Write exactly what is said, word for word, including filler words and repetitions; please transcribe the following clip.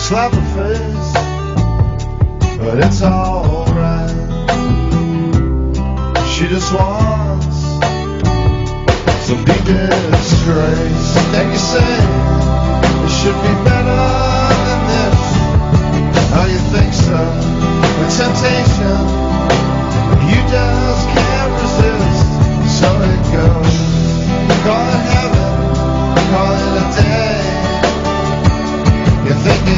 slap her face, but it's alright. She just wants some deep disgrace. And you say it should be better than this. Oh, you think so? With temptation, you just can't resist. So it goes. Call it heaven, call it a day. You think it